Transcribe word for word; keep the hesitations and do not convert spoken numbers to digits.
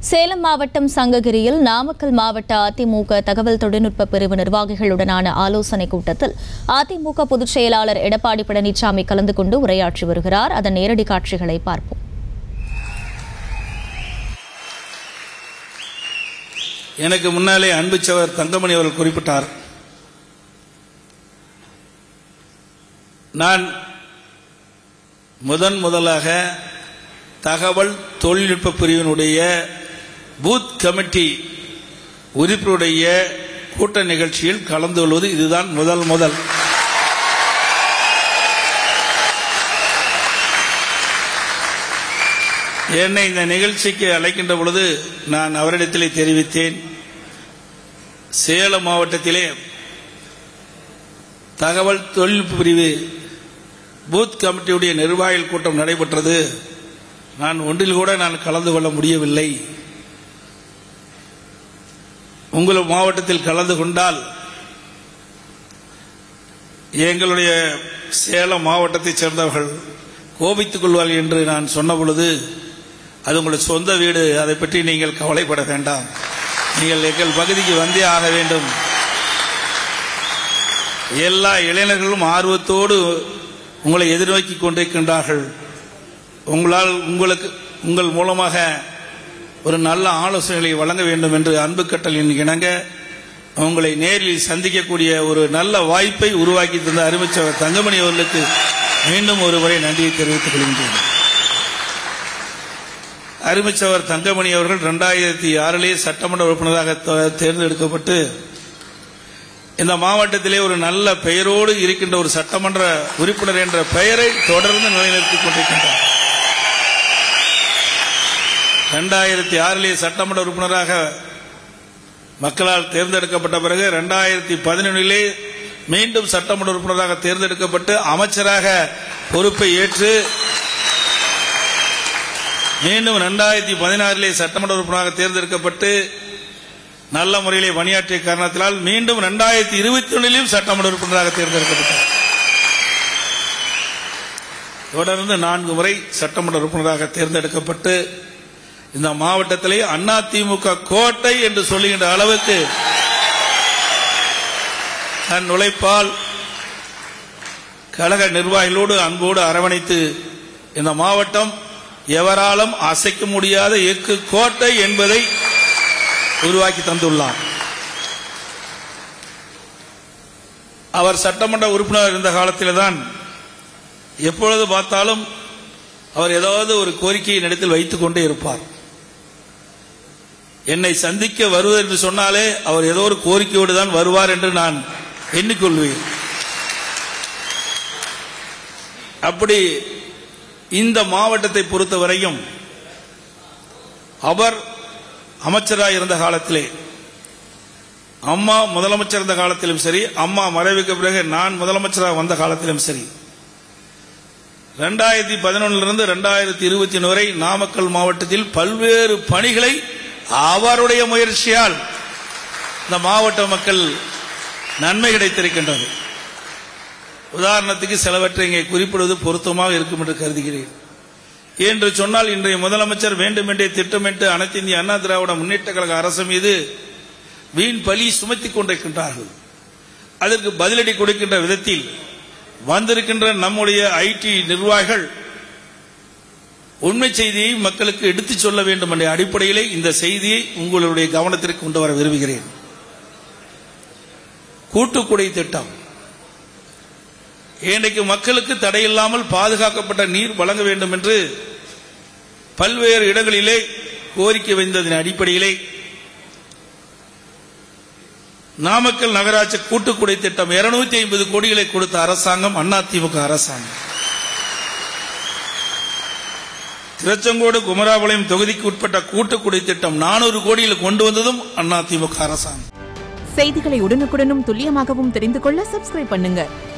சேலம் மாவட்டம் சங்ககிரியில் நாமக்கல் மாவட்ட அதிமுக தகவல் தொழில்நுட்ப பிரிவு நிர்வாகிகளுடனான ஆலோசனைக் கூட்டத்தில் அதிமுக பொதுச் செயலாளர் எடப்பாடி பழனிசாமி கலந்து கொண்டு உரையாற்றி வருகிறார். அதன் நேரடி காட்சிகளை பார்ப்போம். எனக்கு முன்னாலே அன்புச்சவர் தங்கமணி அவர்கள் குறிப்பிட்டார். நான் முதன் முதலாக தகவல் தொழில்நுட்ப பிரிவினுடைய பூத் கமிட்டி உறுப்பினருடைய கூட்ட நிகழ்ச்சியில் கலந்து கொள்வது இதுதான் முதல் முதல். என்னை இந்த நிகழ்ச்சிக்கு அழைக்கின்ற பொழுது நான் அவரிடத்திலே தெரிவித்தேன், சேலம் மாவட்டத்திலே தகவல் தொழில்நுட்ப பிரிவு பூத் கமிட்டியுடைய நிர்வாகிகள் கூட்டம் நடைபெற்றது. நான் ஒன்றில் கூட நான் கலந்து கொள்ள முடியவில்லை. உங்கள் மாவட்டத்தில் கலந்து கொண்டால் எங்களுடைய சேலம் மாவட்டத்தைச் சேர்ந்தவர்கள் கோபித்துக் கொள்வார்கள் என்று நான் சொன்ன பொழுது, அது உங்களுடைய சொந்த வீடு, அதை பற்றி நீங்கள் கவலைப்பட வேண்டாம், நீங்கள் எங்கள் பகுதிக்கு வந்தே ஆக வேண்டும். எல்லா இளைஞர்களும் ஆர்வத்தோடு உங்களை எதிர்நோக்கி கொண்டிருக்கின்றார்கள். உங்களால் உங்களுக்கு உங்கள் மூலமாக ஒரு நல்ல ஆலோசனைகளை வழங்க வேண்டும் என்று அன்பு கட்டளையின் இணங்க உங்களை நேரில் சந்திக்கக்கூடிய ஒரு நல்ல வாய்ப்பை உருவாக்கி தந்த அறிவிச்சவர் தங்கமணி அவர்களுக்கு மீண்டும் ஒரு முறை நன்றியை தெரிவித்துக் கொள்கின்றேன். அறிவிச்சவர் தங்கமணி அவர்கள் இரண்டாயிரத்தி ஆறிலே சட்டமன்ற உறுப்பினராக தேர்ந்தெடுக்கப்பட்டு இந்த மாவட்டத்திலே ஒரு நல்ல பெயரோடு இருக்கின்ற ஒரு சட்டமன்ற உறுப்பினர் என்ற பெயரை தொடர்ந்து நிலைநிறுத்திக் கொண்டிருக்கின்றார். இரண்டாயிரத்தி ஆறிலே சட்டமன்ற உறுப்பினராக மக்களால் தேர்ந்தெடுக்கப்பட்ட பிறகு இரண்டாயிரத்தி பதினொன்றிலே மீண்டும் சட்டமன்ற உறுப்பினராக தேர்ந்தெடுக்கப்பட்டு அமைச்சராக பொறுப்பை ஏற்று மீண்டும் இரண்டாயிரத்தி பதினாறிலே சட்டமன்ற உறுப்பினராக தேர்ந்தெடுக்கப்பட்டு நல்ல முறையிலே பணியாற்றிய காரணத்தினால் மீண்டும் இரண்டாயிரத்தி இருபத்தி ஒன்றிலும் சட்டமன்ற உறுப்பினராக தேர்ந்தெடுக்கப்பட்டார். தொடர்ந்து நான்கு முறை சட்டமன்ற உறுப்பினராக தேர்ந்தெடுக்கப்பட்டு இந்த மாவட்டத்திலே அதிமுக கோட்டை என்று சொல்லுகின்ற அளவுக்கு தன் உழைப்பால் கழக நிர்வாகிகளோடு அன்போடு அரவணைத்து இந்த மாவட்டம் எவராலும் அசைக்க முடியாத எக்கு கோட்டை என்பதை உருவாக்கி தந்துள்ளார். அவர் சட்டமன்ற உறுப்பினர் இருந்த காலத்தில்தான் எப்பொழுது பார்த்தாலும் அவர் ஏதாவது ஒரு கோரிக்கையை இடத்தில் வைத்துக் கொண்டே இருப்பார். என்னை சந்திக்க வருவது என்று சொன்னாலே அவர் ஏதோ ஒரு கோரிக்கையோடு தான் வருவார் என்று நான் எண்ணிக்கொள்வேன். அப்படி இந்த மாவட்டத்தை பொறுத்தவரையும் அவர் அமைச்சராக இருந்த காலத்திலே, அம்மா முதலமைச்சர் இருந்த காலத்திலும் சரி, அம்மா மறைவுக்கு பிறகு நான் முதலமைச்சராக வந்த காலத்திலும் சரி, இரண்டாயிரத்தி பதினொன்றிலிருந்து இரண்டாயிரத்தி இருபத்தி ஒன்று வரை நாமக்கல் மாவட்டத்தில் பல்வேறு பணிகளை அவருடைய முயற்சியால் இந்த மாவட்ட மக்கள் நன்மை கிடைத்திருக்கின்றது. உதாரணத்துக்கு சிலவற்றை இங்கே குறிப்பிடுவது பொருத்தமாக இருக்கும் என்று கருதுகிறேன். என்று சொன்னால், இன்றைய முதலமைச்சர் வேண்டுமென்றே திட்டமிட்டு அனைத்து இந்திய அண்ணா திராவிட முன்னேற்ற கழக அரசு மீது வீண் பலி சுமத்திக் கொண்டிருக்கின்றார்கள். அதற்கு பதிலடி கொடுக்கின்ற விதத்தில் வந்திருக்கின்ற நம்முடைய ஐடி நிர்வாகிகள் உண்மை செய்தியை மக்களுக்கு எடுத்துச் சொல்ல வேண்டும் என்ற அடிப்படையிலே இந்த செய்தியை உங்களுடைய கவனத்திற்கு கொண்டு வர விரும்புகிறேன். கூட்டுக்குடி திட்டம் இன்றைக்கு மக்களுக்கு தடையில்லாமல் பாதுகாக்கப்பட்ட நீர் வழங்க வேண்டும் என்று பல்வேறு இடங்களிலே கோரிக்கை வைத்ததன் அடிப்படையிலே நாமக்கல் நகராட்சி கூட்டுக்குடி திட்டம் இருநூத்தி ஐம்பது கோடிகளை கொடுத்த அரசாங்கம் அதிமுக அரசாங்கம். திருச்செங்கோடு குமராபாளையம் தொகுதிக்கு உட்பட்ட கூட்டுக்குடி திட்டம் நானூறு கோடியில் கொண்டு வந்ததும் அதிமுக அரசாங்கம். செய்திகளை உடனுக்குடனும் துல்லியமாகவும் தெரிந்து கொள்ள சப்ஸ்கிரைப் பண்ணுங்க.